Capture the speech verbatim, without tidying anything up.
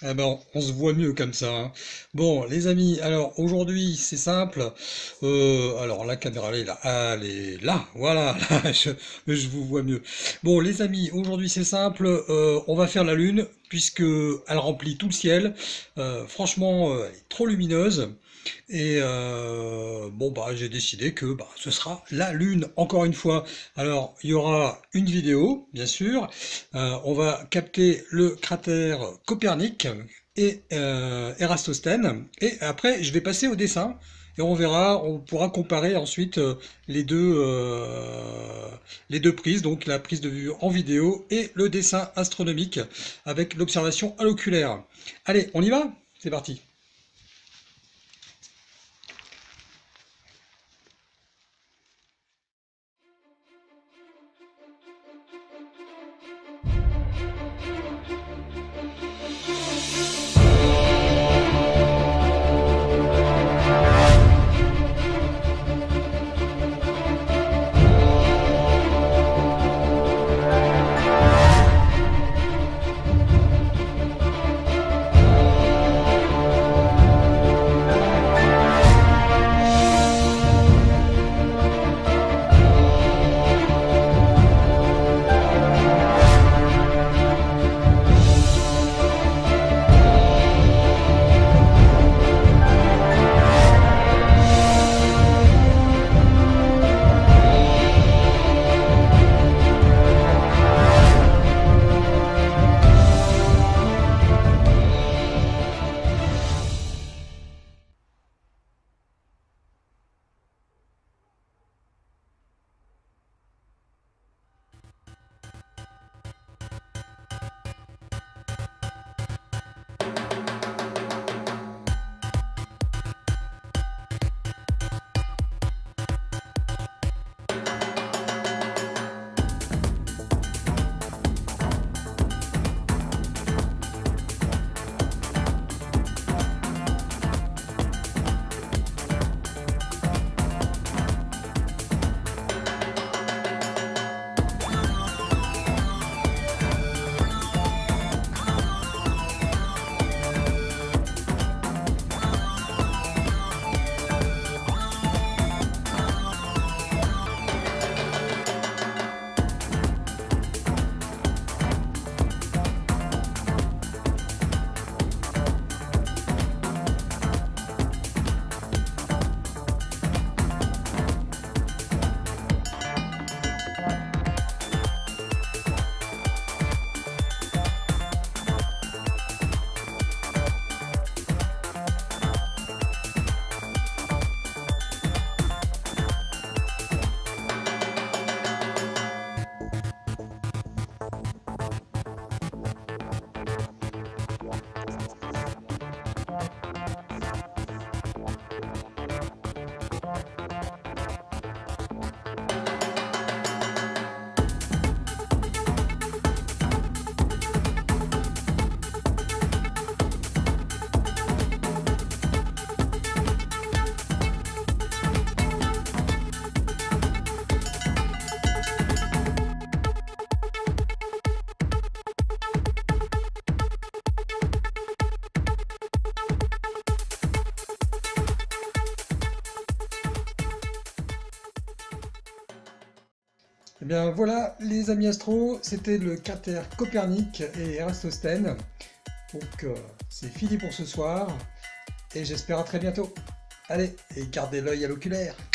Eh ben, on se voit mieux comme ça, hein. Bon, les amis, alors aujourd'hui, c'est simple. Euh, alors, la caméra, elle est là. Elle est là, voilà, là, je, je vous vois mieux. Bon, les amis, aujourd'hui, c'est simple. Euh, on va faire la Lune, puisque elle remplit tout le ciel. Euh, franchement, euh, elle est trop lumineuse. Et euh, bon, bah, j'ai décidé que bah, ce sera la Lune, encore une fois. Alors, il y aura une vidéo, bien sûr. Euh, on va capter le cratère Copernic et euh, Eratosthène. Et après, je vais passer au dessin. Et on verra, on pourra comparer ensuite euh, les deux, euh, les deux prises, donc la prise de vue en vidéo et le dessin astronomique avec l'observation à l'oculaire. Allez, on y va? C'est parti. Eh bien voilà les amis astro, c'était le cratère Copernic et Eratosthène. Donc euh, c'est fini pour ce soir et j'espère à très bientôt. Allez, et gardez l'œil à l'oculaire.